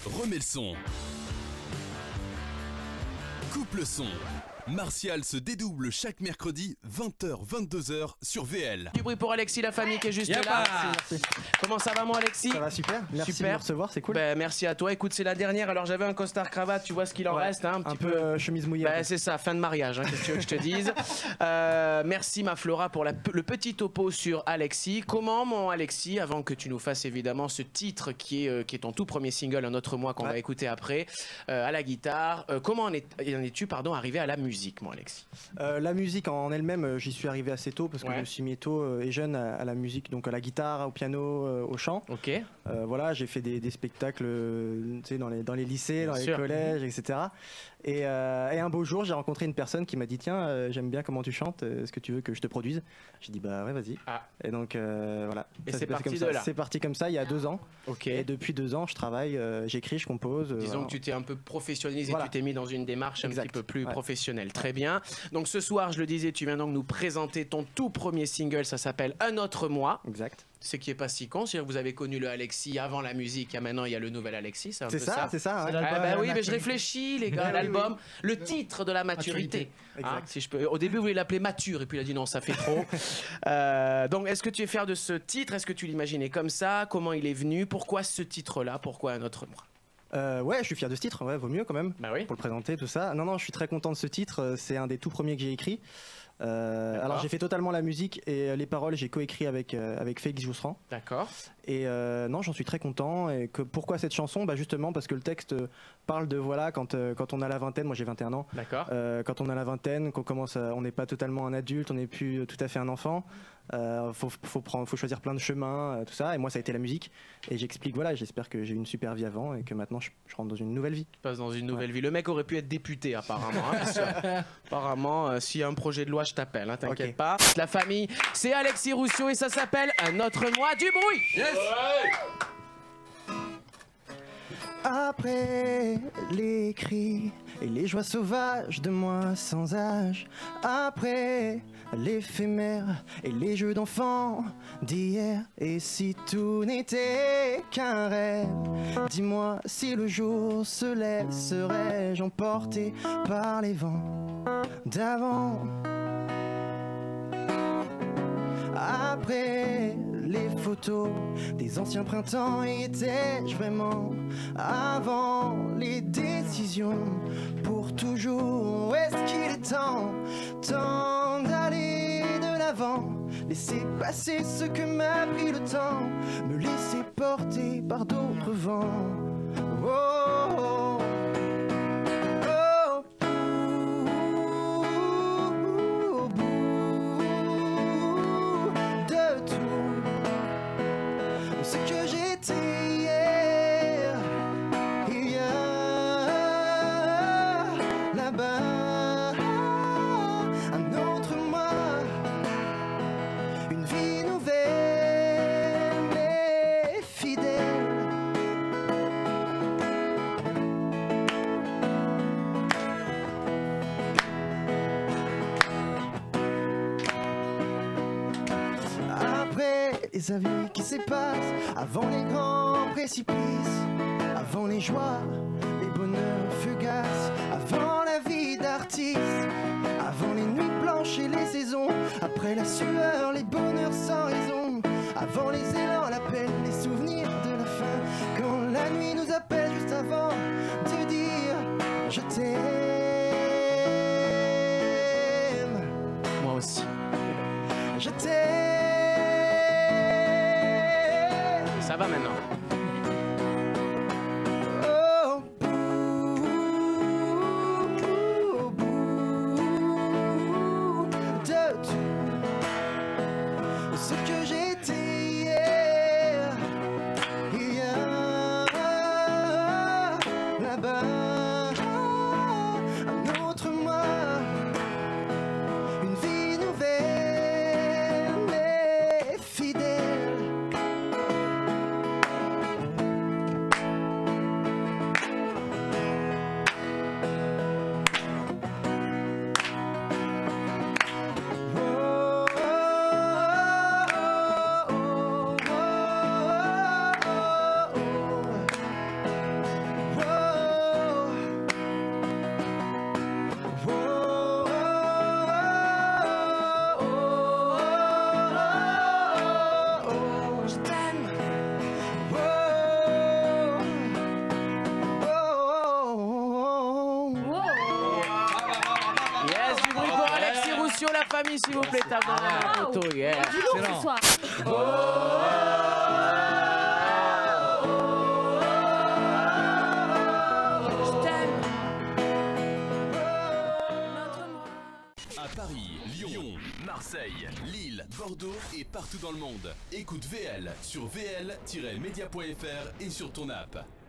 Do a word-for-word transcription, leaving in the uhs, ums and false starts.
Remets le son. Coupe le son. Martial se dédouble chaque mercredi vingt heures vingt-deux heures sur V L. Du bruit pour Alexis, la famille qui est juste Y'a là. pas. Merci, merci. Comment ça va mon Alexis? Ça va super, merci Super. de me recevoir, c'est cool. Ben, merci à toi. Écoute, c'est la dernière. Alors j'avais un costard cravate, tu vois ce qu'il en Ouais, reste, hein, un, un petit peu peu. euh, chemise mouillée. Ben, c'est ça, fin de mariage, hein, qu'est-ce que tu veux que je te dise. Euh, merci ma Flora pour la, le petit topo sur Alexis. Comment mon Alexis, avant que tu nous fasses évidemment ce titre qui est, euh, qui est ton tout premier single, Un autre moi qu'on Ouais. va écouter après, euh, à la guitare, euh, comment en, est, en es-tu pardon, arrivé à la musique mon Alexis? Euh, la musique en elle-même, euh, j'y suis arrivé assez tôt parce que Ouais. je me suis mis tôt euh, et jeune à, à la musique, donc à la guitare, au piano, euh, au chant. Ok. Euh, voilà, j'ai fait des, des spectacles euh, tu sais, dans, les, dans les lycées, Bien dans sûr. les collèges, et cetera. Et, euh, et un beau jour, j'ai rencontré une personne qui m'a dit tiens, euh, j'aime bien comment tu chantes, euh, est-ce que tu veux que je te produise? J'ai dit bah ouais, vas-y. Ah. Et donc euh, voilà. Et Ça c'est s'est passé parti comme de ça. là. C'est parti comme ça il y a deux ans. Ok. Et depuis deux ans, je travaille, euh, j'écris, je compose. euh, Disons voilà. que tu t'es un peu professionnalisé, Voilà. tu t'es mis dans une démarche un Exact. petit peu plus Ouais. professionnelle. Très bien. Donc ce soir, je le disais, tu viens donc nous présenter ton tout premier single, ça s'appelle Un autre moi. Exact. Ce qui est pas si con, c'est-à-dire que vous avez connu le Alexis avant la musique, et maintenant il y a le nouvel Alexis, c'est un peu C'est ça, c'est ça. ouais. Ah bah oui, mais je réfléchis, les gars, Oui, l'album, le titre de la maturité. Exact. Hein, si je peux. Au début, vous voulez l'appeler mature, et puis il a dit non, ça fait trop. Euh, donc, est-ce que tu es fier de ce titre? Est-ce que tu l'imaginais comme ça? Comment il est venu? Pourquoi ce titre-là? Pourquoi Un autre moi? Euh, ouais, je suis fier de ce titre, ouais, vaut mieux quand même. Bah oui. Pour le présenter, tout ça. Non, non, je suis très content de ce titre. euh, C'est un des tout premiers que j'ai écrit. Euh, D'accord. alors j'ai fait totalement la musique et euh, les paroles j'ai coécrit avec euh, avec Félix Jousserand. D'accord. Et euh, non, j'en suis très content. Et que pourquoi cette chanson? Bah justement parce que le texte euh, parle de voilà quand euh, quand on a la vingtaine. Moi j'ai vingt et un ans. D'accord. Euh, quand on a la vingtaine, qu'on commence, à- on n'est pas totalement un adulte, on n'est plus tout à fait un enfant. Euh, faut, faut, prendre, faut choisir plein de chemins, euh, tout ça. Et moi, ça a été la musique. Et j'explique, voilà, j'espère que j'ai eu une super vie avant et que maintenant, je, je rentre dans une nouvelle vie. Tu passes dans une nouvelle vie. Le mec aurait pu être député, apparemment. hein, parce que, apparemment, euh, s'il y a un projet de loi, je t'appelle, hein, t'inquiète Ok. pas. La famille, c'est Alexis Rousseau et ça s'appelle Un autre moi du bruit. Après les cris et les joies sauvages de moi sans âge, après l'éphémère et les jeux d'enfants d'hier, et si tout n'était qu'un rêve, dis-moi si le jour se lève, serais-je emporté par les vents d'avant? Après les photos des anciens printemps, y étais-je vraiment avant les décisions pour toujours? Où est-ce qu'il est temps, temps d'aller de l'avant, laisser passer ce que m'a pris le temps, me laisser porter par d'autres vents? Oh, oh, oh. Ce que j'étais hier, il y a là-bas un autre moi, une vie nouvelle mais fidèle. Après les avis qui s'effacent, avant les grands précipices, avant les joies, les bonheurs fugaces, avant la vie d'artiste, avant les nuits blanches et les saisons, après la sueur, les bonheurs sans raison, avant les élans, l'appel, les souvenirs de la fin, quand la nuit nous appelle juste avant de dire je t'aime. Moi aussi. Je t'aime. Ça va maintenant. Oh, bouh, bouh, de tout ce que j'étais hier, il y a là-bas un autre moi, une vie nouvelle mais fidèle. Attention la famille s'il vous plaît, tape dans la Wow. moto. Yeah. Du lourd ce soir. Je t'aime. À Paris, Lyon, Marseille, Lille, Bordeaux et partout dans le monde. Écoute V L sur v l tiret media point f r et sur ton app.